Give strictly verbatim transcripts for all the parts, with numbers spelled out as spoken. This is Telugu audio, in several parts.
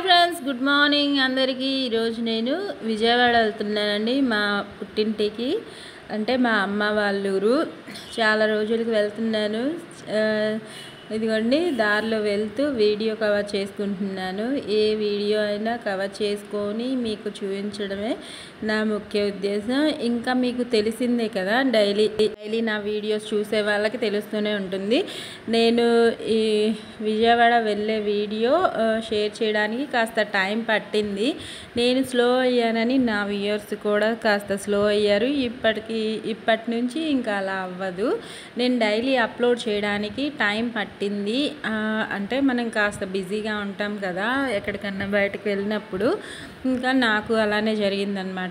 ఫ్రెండ్స్, గుడ్ మార్నింగ్ అందరికీ. ఈరోజు నేను విజయవాడ వెళ్తున్నానండి, మా పుట్టింటికి. అంటే మా అమ్మ వాళ్ళ ఊరు. చాలా రోజులకి వెళ్తున్నాను. ఇదిగోండి, దారిలో వెళ్తూ వీడియో కవర్ చేసుకుంటున్నాను. ఏ వీడియో అయినా కవర్ చేసుకొని మీకు చూపించడమే నా ముఖ్య ఉద్దేశం. ఇంకా మీకు తెలిసిందే కదా, డైలీ డైలీ నా వీడియోస్ చూసే వాళ్ళకి తెలుస్తూనే ఉంటుంది. నేను ఈ విజయవాడ వెళ్ళే వీడియో షేర్ చేయడానికి కాస్త టైం పట్టింది. నేను స్లో అయ్యానని నా వ్యూయర్స్ కూడా కాస్త స్లో అయ్యారు. ఇప్పటికి ఇప్పటి నుంచి ఇంకా అలా అవ్వదు. నేను డైలీ అప్లోడ్ చేయడానికి టైం పట్టింది. అంటే మనం కాస్త బిజీగా ఉంటాం కదా ఎక్కడికన్నా బయటకు వెళ్ళినప్పుడు. ఇంకా నాకు అలానే జరిగిందనమాట.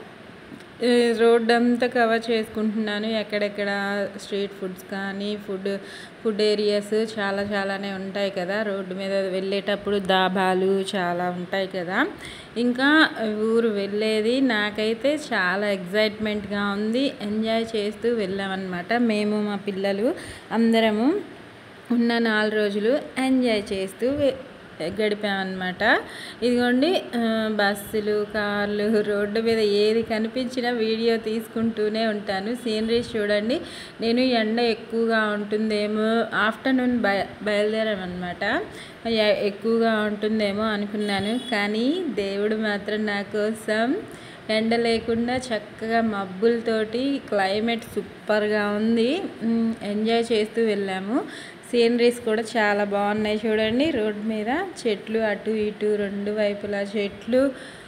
రోడ్ అంతా కవర్ చేసుకుంటున్నాను. ఎక్కడెక్కడ స్ట్రీట్ ఫుడ్స్ కానీ ఫుడ్ ఫుడ్ ఏరియాస్ చాలా చాలానే ఉంటాయి కదా. రోడ్డు మీద వెళ్ళేటప్పుడు దాబాలు చాలా ఉంటాయి కదా. ఇంకా ఊరు వెళ్ళేది నాకైతే చాలా ఎగ్జైట్మెంట్గా ఉంది. ఎంజాయ్ చేస్తూ వెళ్ళామన్నమాట. మేము మా పిల్లలు అందరము ఉన్న నాలుగు రోజులు ఎంజాయ్ చేస్తూ గడిపామన్నమాట. ఇదిగోండి, బస్సులు, కార్లు, రోడ్డు మీద ఏది కనిపించినా వీడియో తీసుకుంటూనే ఉంటాను. సీనరీస్ చూడండి. నేను ఎండ ఎక్కువగా ఉంటుందేమో, ఆఫ్టర్నూన్ బయ బయలుదేరామన్నమాట. ఎక్కువగా ఉంటుందేమో అనుకున్నాను, కానీ దేవుడు మాత్రం నా కోసం ఎండ లేకుండా చక్కగా మబ్బులతోటి క్లైమేట్ సూపర్గా ఉంది. ఎంజాయ్ చేస్తూ వెళ్ళాము. సీనరీస్ కూడా చాలా బాగున్నాయి చూడండి. రోడ్ మీద చెట్లు అటు ఇటు రెండు వైపులా చెట్లు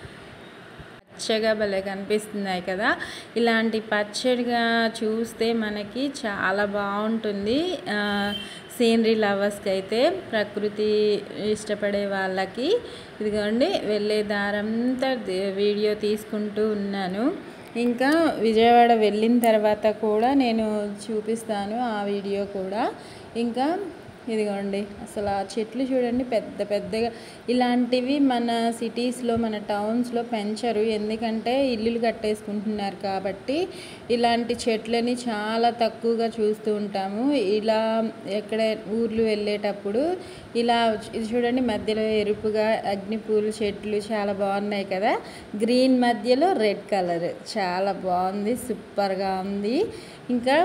పచ్చగా భలే కనిపిస్తున్నాయి కదా. ఇలాంటి పచ్చడిగా చూస్తే మనకి చాలా బాగుంటుంది. సీనరీ లవర్స్కి అయితే, ప్రకృతి ఇష్టపడే వాళ్ళకి. ఇదిగోండి, వెళ్ళే దారంతా వీడియో తీసుకుంటూ ఉన్నాను. ఇంకా విజయవాడ వెళ్ళిన తర్వాత కూడా నేను చూపిస్తాను ఆ వీడియో కూడా. ఇంకా ఇదిగోండి, అసలు ఆ చెట్లు చూడండి, పెద్ద పెద్దగా. ఇలాంటివి మన సిటీస్లో మన టౌన్స్లో పెంచరు, ఎందుకంటే ఇల్లులు కట్టేసుకుంటున్నారు కాబట్టి. ఇలాంటి చెట్లని చాలా తక్కువగా చూస్తూ ఉంటాము. ఇలా ఎక్కడ ఊర్లు వెళ్ళేటప్పుడు ఇలా ఇది చూడండి, మధ్యలో ఎరుపుగా అగ్నిపూలు చెట్లు చాలా బాగున్నాయి కదా. గ్రీన్ మధ్యలో రెడ్ కలర్ చాలా బాగుంది, సూపర్గా ఉంది. ఇంకా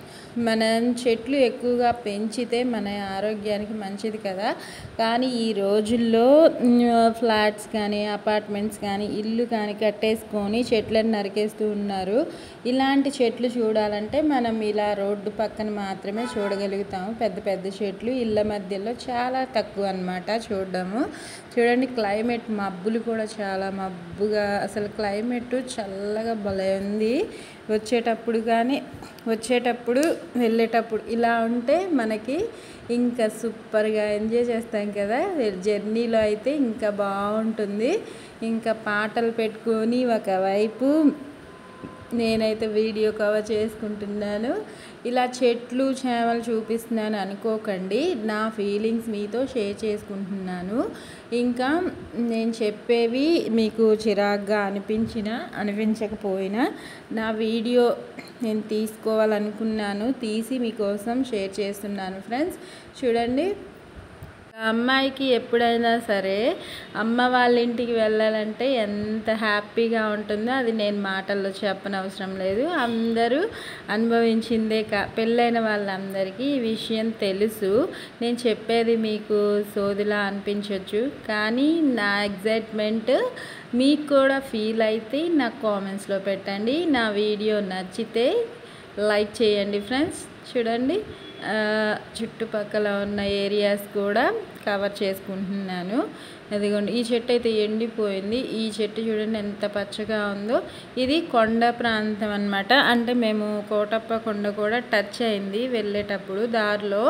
మనం చెట్లు ఎక్కువగా పెంచితే మన ఆరోగ్యానికి మంచిది కదా. కానీ ఈ రోజుల్లో ఫ్లాట్స్ కానీ అపార్ట్మెంట్స్ కానీ ఇల్లు కానీ కట్టేసుకొని చెట్లను నరికేస్తూ ఉన్నారు. ఇలాంటి చెట్లు చూడాలంటే మనం ఇలా రోడ్డు పక్కన మాత్రమే చూడగలుగుతాము. పెద్ద పెద్ద చెట్లు ఇళ్ళ మధ్యలో చాలా తక్కువ అన్నమాట చూడడము. చూడండి, క్లైమేట్ మబ్బులు కూడా చాలా మబ్బుగా, అసలు క్లైమేట్ చల్లగా భలే ఉంది. వచ్చేటప్పుడు కానీ వచ్చేటప్పుడు వెళ్ళేటప్పుడు ఇలా ఉంటే మనకి ఇంకా సూపర్గా ఎంజాయ్ చేస్తాం కదా. జర్నీలో అయితే ఇంకా బాగుంటుంది. ఇంకా పాటలు పెట్టుకొని ఒకవైపు నేనైతే వీడియో కవర్ చేసుకుంటున్నాను. ఇలా చెట్లు చేమలు చూపిస్తున్నాను అనుకోకండి, నా ఫీలింగ్స్ మీతో షేర్ చేసుకుంటున్నాను. ఇంకా నేను చెప్పేవి మీకు చిరాగ్గా అనిపించినా అనిపించకపోయినా నా వీడియో నేను తీసుకోవాలనుకున్నాను, తీసి మీకోసం షేర్ చేస్తున్నాను ఫ్రెండ్స్. చూడండి, అమ్మాయికి ఎప్పుడైనా సరే అమ్మ వాళ్ళ ఇంటికి వెళ్ళాలంటే ఎంత హ్యాపీగా ఉంటుందో అది నేను మాటల్లో చెప్పనవసరం లేదు. అందరూ అనుభవించిందే. కా పెళ్ళైన వాళ్ళందరికీ ఈ విషయం తెలుసు. నేను చెప్పేది మీకు సోదిలా అనిపించవచ్చు, కానీ నా ఎగ్జైట్మెంట్ మీకు కూడా ఫీల్ అయితే నాకు కామెంట్స్లో పెట్టండి. నా వీడియో నచ్చితే లైక్ చేయండి ఫ్రెండ్స్. చూడండి, చుట్టుపక్కల ఉన్న ఏరియాస్ కూడా కవర్ చేసుకుంటున్నాను. అదిగోండి, ఈ చెట్టు అయితే ఎండిపోయింది. ఈ చెట్టు చూడండి ఎంత పచ్చగా ఉందో. ఇది కొండ ప్రాంతం అన్నమాట. అంటే మేము కోటప్ప కొండ కూడా టచ్ అయింది వెళ్ళేటప్పుడు దారిలో.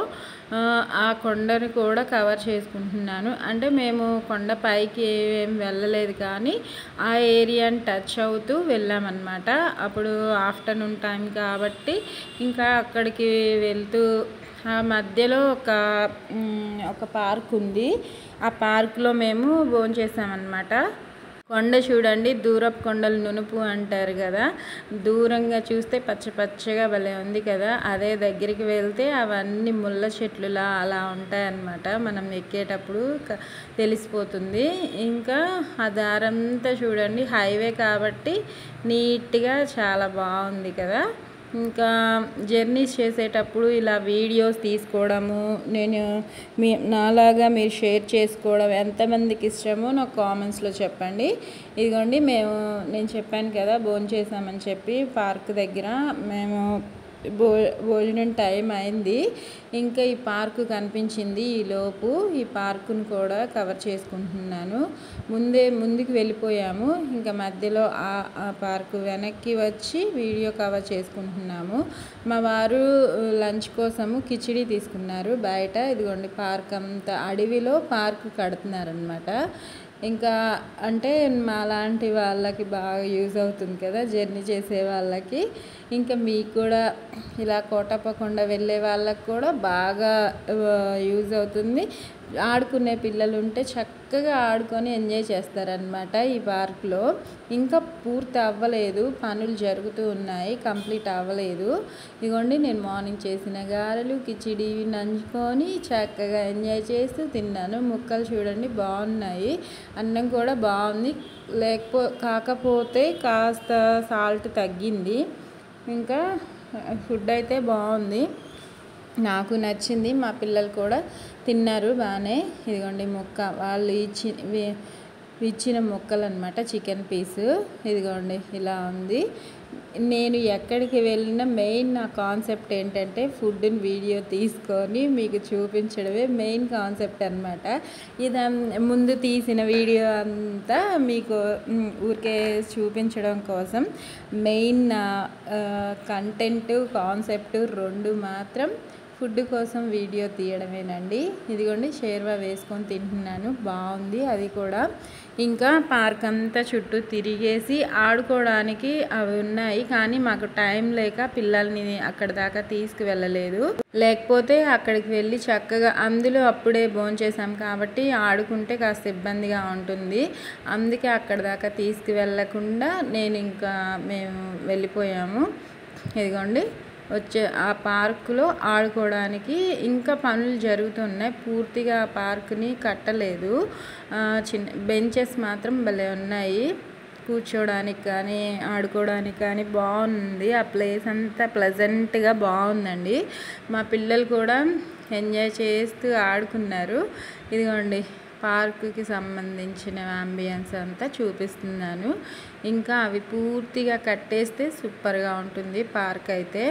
ఆ కొండను కూడా కవర్ చేసుకుంటున్నాను. అంటే మేము కొండ పైకి ఏం వెళ్ళలేదు, కానీ ఆ ఏరియాని టచ్ అవుతూ వెళ్ళామన్నమాట. అప్పుడు ఆఫ్టర్నూన్ టైం కాబట్టి ఇంకా అక్కడికి వెళ్తూ ఆ మధ్యలో ఒక ఒక పార్క్ ఉంది. ఆ పార్క్లో మేము భోంచేసామన్నమాట. కొండ చూడండి, దూరపు కొండలు నునుపు అంటారు కదా, దూరంగా చూస్తే పచ్చ పచ్చగా భలే ఉంది కదా. అదే దగ్గరికి వెళ్తే అవన్నీ ముళ్ళ చెట్లులా అలా ఉంటాయన్నమాట. మనం ఎక్కేటప్పుడు తెలిసిపోతుంది. ఇంకా ఆ దారంతా చూడండి, హైవే కాబట్టి నీట్గా చాలా బాగుంది కదా. ఇంకా జర్నీస్ చేసేటప్పుడు ఇలా వీడియోస్ తీసుకోవడము, నేను మీ నాలాగా మీరు షేర్ చేసుకోవడం ఎంతమందికి ఇష్టమో నాకు కామెంట్స్లో చెప్పండి. ఇదిగోండి, మేము నేను చెప్పాను కదా భోంచేసామని చెప్పి పార్క్ దగ్గర మేము భో భోజనం టైం అయింది. ఇంకా ఈ పార్కు కనిపించింది. ఈలోపు ఈ పార్కును కూడా కవర్ చేసుకుంటున్నాను. ముందే ముందుకు వెళ్ళిపోయాము. ఇంకా మధ్యలో ఆ పార్కు వెనక్కి వచ్చి వీడియో కవర్ చేసుకుంటున్నాము. మా వారు లంచ్ కోసము కిచిడి తీసుకున్నారు బయట. ఇదిగోండి, పార్క్ అంతా అడవిలో పార్కు కడుతున్నారనమాట. ఇంకా అంటే మా లాంటి వాళ్ళకి బాగా యూజ్ అవుతుంది కదా, జర్నీ చేసే వాళ్ళకి. ఇంకా మీకు కూడా ఇలా కోటప్పకొండ వెళ్ళే వాళ్ళకి కూడా బాగా యూజ్ అవుతుంది. ఆడుకునే పిల్లలు ఉంటే చక్కగా ఆడుకొని ఎంజాయ్ చేస్తారనమాట ఈ పార్క్లో. ఇంకా పూర్తి అవ్వలేదు, పనులు జరుగుతూ ఉన్నాయి, కంప్లీట్ అవ్వలేదు. ఇదిగోండి, నేను మార్నింగ్ చేసిన గారెలు కిచిడి నంచుకొని చక్కగా ఎంజాయ్ చేస్తూ తిన్నాను. ముక్కలు చూడండి బాగున్నాయి, అన్నం కూడా బాగుంది. లేకపో కాకపోతే కాస్త సాల్ట్ తగ్గింది. ఇంకా ఫుడ్ అయితే బాగుంది, నాకు నచ్చింది. మా పిల్లలు కూడా తిన్నారు బాగానే. ఇదిగోండి ముక్క వాళ్ళు ఇచ్చి ఇచ్చిన ముక్కలు అనమాట, చికెన్ పీసు. ఇదిగోండి ఇలా ఉంది. నేను ఎక్కడికి వెళ్ళినా మెయిన్ నా కాన్సెప్ట్ ఏంటంటే ఫుడ్ని వీడియో తీసుకొని మీకు చూపించడమే మెయిన్ కాన్సెప్ట్ అనమాట. ఇది ముందు తీసిన వీడియో అంతా మీకు ఊరికే చూపించడం కోసం. మెయిన్ కంటెంట్ కాన్సెప్ట్ రెండు మాత్రం ఫుడ్ కోసం వీడియో తీయడమేనండి. ఇదిగోండి, షేర్వా వేసుకొని తింటున్నాను, బాగుంది అది కూడా. ఇంకా పార్క్ అంతా చుట్టూ తిరిగేసి ఆడుకోవడానికి అవి ఉన్నాయి, కానీ మాకు టైం లేక పిల్లల్ని అక్కడ దాకా తీసుకువెళ్ళలేదు. లేకపోతే అక్కడికి వెళ్ళి చక్కగా అందులో అప్పుడే భోంచేసాం కాబట్టి ఆడుకుంటే కాస్త ఇబ్బందిగా ఉంటుంది. అందుకే అక్కడ దాకా తీసుకువెళ్ళకుండా నేను ఇంకా మేము వెళ్ళిపోయాము. ఇదిగోండి, వచ్చే ఆ పార్కులో ఆడుకోవడానికి ఇంకా పనులు జరుగుతున్నాయి. పూర్తిగా ఆ పార్కుని కట్టలేదు. చిన్న బెంచెస్ మాత్రం భలే ఉన్నాయి, కూర్చోడానికి కానీ ఆడుకోవడానికి కానీ బాగుంది. ఆ ప్లేస్ అంతా ప్లెజెంట్గా బాగుందండి. మా పిల్లలు కూడా ఎంజాయ్ చేస్తూ ఆడుకున్నారు. ఇదిగోండి, పార్కుకి సంబంధించిన అంబియన్స్ అంతా చూపిస్తున్నాను. ఇంకా అవి పూర్తిగా కట్టేస్తే సూపర్గా ఉంటుంది పార్క్ అయితే.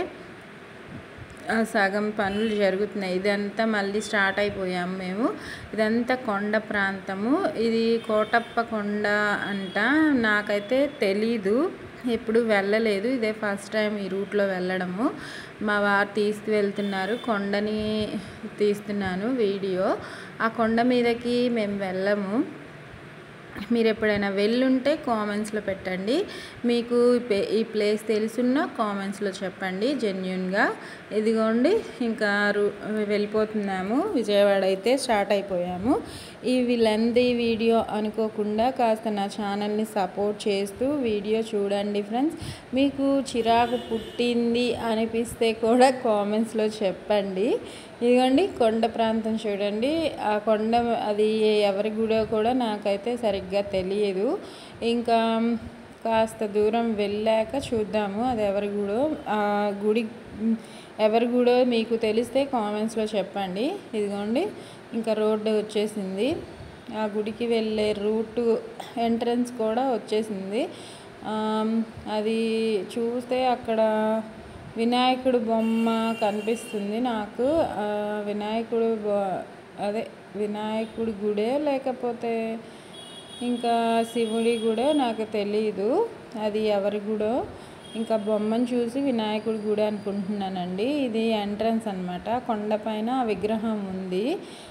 సగం పనులు జరుగుతున్నాయి. ఇదంతా మళ్ళీ స్టార్ట్ అయిపోయాము మేము. ఇదంతా కొండ ప్రాంతము. ఇది కోటప్పకొండ అంట, నాకైతే తెలీదు, ఎప్పుడు వెళ్ళలేదు, ఇదే ఫస్ట్ టైం ఈ రూట్లో వెళ్ళడము. మా వారు తీసుకువెళ్తున్నారు, కొండని తీస్తున్నాను వీడియో. ఆ కొండ మీదకి మేము వెళ్ళము. మీరు ఎప్పుడైనా వెళ్ళుంటే కామెంట్స్లో పెట్టండి. మీకు ఈ ప్లేస్ తెలుసున్నా కామెంట్స్లో చెప్పండి జెన్యూన్గా. ఇదిగోండి, ఇంకా వెళ్ళిపోతున్నాము. విజయవాడ అయితే స్టార్ట్ అయిపోయాము. ఈ లెంతీ వీడియో అనుకోకుండా కాస్త నా ఛానల్ని సపోర్ట్ చేస్తూ వీడియో చూడండి ఫ్రెండ్స్. మీకు చిరాకు పుట్టింది అనిపిస్తే కూడా కామెంట్స్లో చెప్పండి. ఇదిగోండి, కొండ ప్రాంతం చూడండి. ఆ కొండ అది ఎవరి గుడో కూడా నాకైతే సరిగ్గా తెలియదు. ఇంకా కాస్త దూరం వెళ్ళాక చూద్దాము అది ఎవరి గుడో. ఆ గుడి ఎవరి గుడో మీకు తెలిస్తే కామెంట్స్లో చెప్పండి. ఇదిగోండి, ఇంకా రోడ్డు వచ్చేసింది. ఆ గుడికి వెళ్ళే రూటు ఎంట్రన్స్ కూడా వచ్చేసింది. అది చూస్తే అక్కడ వినాయకుడు బొమ్మ కనిపిస్తుంది నాకు. వినాయకుడు అదే వినాయకుడి గుడే లేకపోతే ఇంకా శివుడి గుడే నాకు తెలీదు, అది ఎవరి గుడో. ఇంకా బొమ్మను చూసి వినాయకుడి గుడి అనుకుంటున్నానండి. ఇది ఎంట్రన్స్ అనమాట. కొండపైన విగ్రహం ఉంది.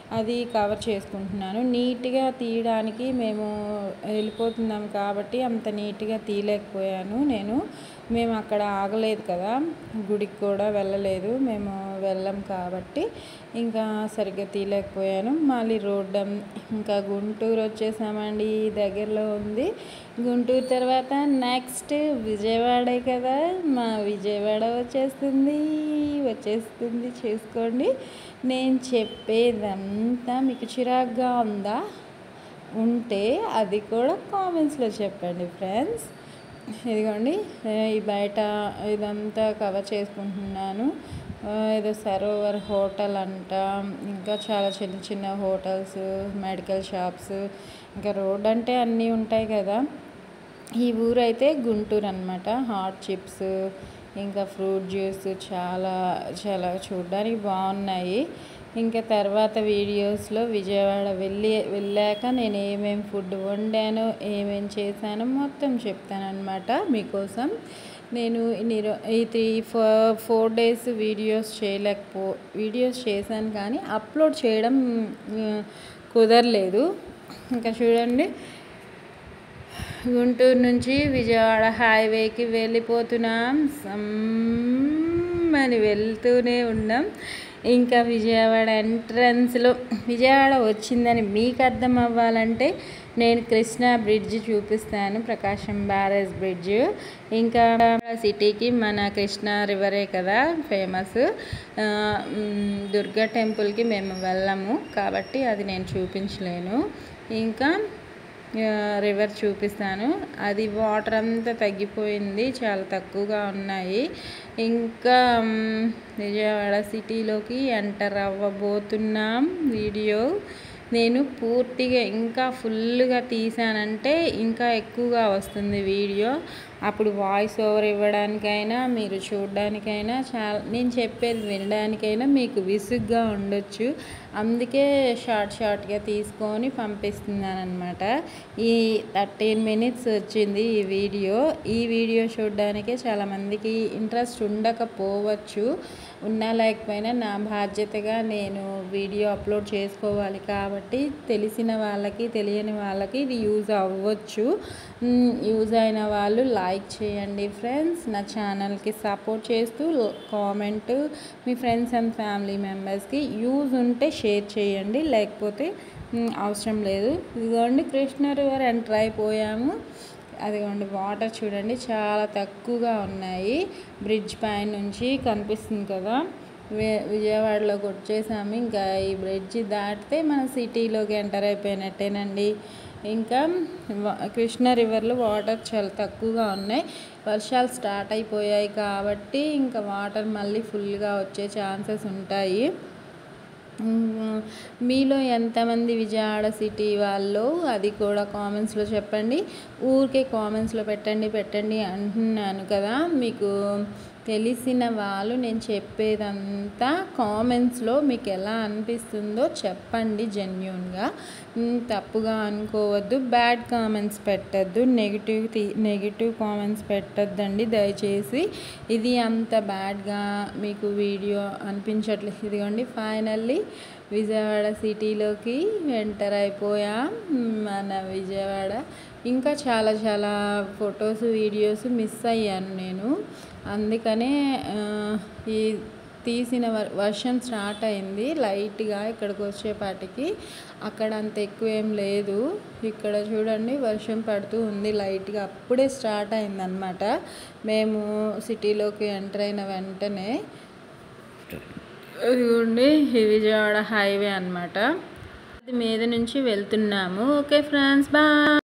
అది కవర్ చేసుకుంటున్నాను. నీట్గా తీయడానికి మేము వెళ్ళిపోతున్నాం కాబట్టి అంత నీట్గా తీయలేకపోయాను నేను. మేము అక్కడ ఆగలేదు కదా, గుడికి కూడా వెళ్ళలేదు, మేము వెళ్ళాం కాబట్టి ఇంకా సరిగ్గా తీయలేకపోయాను. మళ్ళీ రోడ్డు ఇంకా గుంటూరు వచ్చేసామండి, దగ్గరలో ఉంది. గుంటూరు తర్వాత నెక్స్ట్ విజయవాడే కదా, మా విజయవాడ వచ్చేస్తుంది వచ్చేస్తుంది చేసుకోండి. నేను చెప్పేదంతా మీకు చిరాగ్గా ఉందా? ఉంటే అది కూడా కామెంట్స్లో చెప్పండి ఫ్రెండ్స్. ఇదిగోండి ఈ బయట ఇదంతా కవర్ చేసుకుంటున్నాను. ఏదో సరోవర్ హోటల్ అంట, ఇంకా చాలా చిన్న చిన్న హోటల్స్, మెడికల్ షాప్స్, ఇంకా రోడ్ అంటే అన్నీ ఉంటాయి కదా. ఈ ఊరైతే గుంటూరు అనమాట. హాట్ చిప్స్, ఇంకా ఫ్రూట్ జ్యూస్ చాలా చాలా చూడడానికి బాగున్నాయి. ఇంకా తర్వాత వీడియోస్లో విజయవాడ వెళ్ళి వెళ్ళాక నేను ఏమేమి ఫుడ్ వండానో ఏమేమి చేశానో మొత్తం చెప్తానన్నమాట మీకోసం. నేను ఇన్ని ఈ three four four days videos చేయలేకపో వీడియోస్ చేశాను కానీ అప్లోడ్ చేయడం కుదరలేదు. ఇంకా చూడండి, గుంటూరు నుంచి విజయవాడ హైవేకి వెళ్ళిపోతున్నాం, అని వెళ్తూనే ఉన్నాం. ఇంకా విజయవాడ ఎంట్రన్స్లో విజయవాడ వచ్చిందని మీకు అర్థం అవ్వాలంటే నేను కృష్ణా బ్రిడ్జ్ చూపిస్తాను, ప్రకాశం బ్యారేజ్ బ్రిడ్జ్. ఇంకా సిటీకి మన కృష్ణా రివరే కదా ఫేమస్. దుర్గా టెంపుల్కి మేము వెళ్ళాము కాబట్టి అది నేను చూపించలేను. ఇంకా రివర్ చూపిస్తాను, అది వాటర్ అంతా తగ్గిపోయింది, చాలా తక్కువగా ఉన్నాయి. ఇంకా విజయవాడ సిటీలోకి ఎంటర్ అవ్వబోతున్నాం. వీడియో నేను పూర్తిగా ఇంకా ఫుల్గా తీసానంటే ఇంకా ఎక్కువగా వస్తుంది వీడియో. అప్పుడు వాయిస్ ఓవర్ ఇవ్వడానికైనా మీరు చూడడానికైనా చాలా, నేను చెప్పేది వినడానికైనా మీకు విసుగ్గా ఉండొచ్చు. అందుకే షార్ట్ షార్ట్గా తీసుకొని పంపిస్తున్నాను అనమాట. ఈ థర్టీన్ మినిట్స్ వచ్చింది ఈ వీడియో. ఈ వీడియో చూడడానికే చాలామందికి ఇంట్రెస్ట్ ఉండకపోవచ్చు. ఉన్నా లేకపోయినా నా బాధ్యతగా నేను వీడియో అప్లోడ్ చేసుకోవాలి కాబట్టి తెలిసిన వాళ్ళకి తెలియని వాళ్ళకి ఇది యూజ్ అవ్వచ్చు. యూజ్ అయిన వాళ్ళు లైక్ చేయండి ఫ్రెండ్స్. నా ఛానల్కి సపోర్ట్ చేస్తూ కామెంట్ మీ ఫ్రెండ్స్ అండ్ ఫ్యామిలీ మెంబర్స్కి యూజ్ ఉంటే షేర్ చేయండి, లేకపోతే అవసరం లేదు. ఇదిగోండి కృష్ణా రివర్ ఎంటర్ అయిపోయాము. అదిగోండి వాటర్ చూడండి చాలా తక్కువగా ఉన్నాయి. బ్రిడ్జ్ పైన నుంచి కనిపిస్తుంది కదా, విజయవాడలోకి వచ్చేసాము. ఇంకా ఈ బ్రిడ్జ్ దాటితే మన సిటీలోకి ఎంటర్ అయిపోయినట్టేనండి. ఇంకా కృష్ణా రివర్లో వాటర్ చాలా తక్కువగా ఉన్నాయి. వర్షాలు స్టార్ట్ అయిపోయాయి కాబట్టి ఇంకా వాటర్ మళ్ళీ ఫుల్గా వచ్చే ఛాన్సెస్ ఉంటాయి. మీలో ఎంతమంది విజయవాడ సిటీ వాళ్ళు అది కూడా కామెంట్స్లో చెప్పండి. ఊరికే కామెంట్స్లో పెట్టండి పెట్టండి అంటున్నాను కదా, మీకు తెలిసిన వాళ్ళు నేను చెప్పేదంతా కామెంట్స్లో మీకు ఎలా అనిపిస్తుందో చెప్పండి జెన్యూన్గా. తప్పుగా అనుకోవద్దు, బ్యాడ్ కామెంట్స్ పెట్టద్దు, నెగిటివ్ నెగిటివ్ కామెంట్స్ పెట్టద్దండి దయచేసి. ఇది అంత బ్యాడ్గా మీకు వీడియో అనిపించట్లేదు. ఇదిగోండి ఫైనల్లీ విజయవాడ సిటీలోకి ఎంటర్ అయిపోయాం. మన విజయవాడ ఇంకా చాలా చాలా ఫొటోస్ వీడియోస్ మిస్ అయ్యాను నేను. అందుకనే ఈ తీసిన వర్షం స్టార్ట్ అయింది లైట్గా ఇక్కడికి వచ్చేపాటికి. అక్కడ అంత ఎక్కువ ఏం లేదు. ఇక్కడ చూడండి వర్షం పడుతూ ఉంది లైట్గా, అప్పుడే స్టార్ట్ అయిందనమాట. మేము సిటీలోకి ఎంటర్ అయిన వెంటనే ఇదిగోండి ఈ విజయవాడ హైవే అనమాట, అది మీద నుంచి వెళ్తున్నాము. Okay friends, bye.